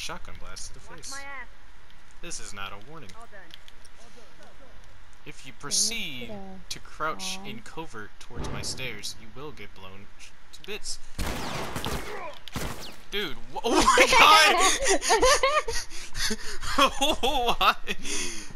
shotgun blast to the face. This is not a warning. If you proceed to crouch in covert towards my stairs, you will get blown to bits. Dude, oh my god! What?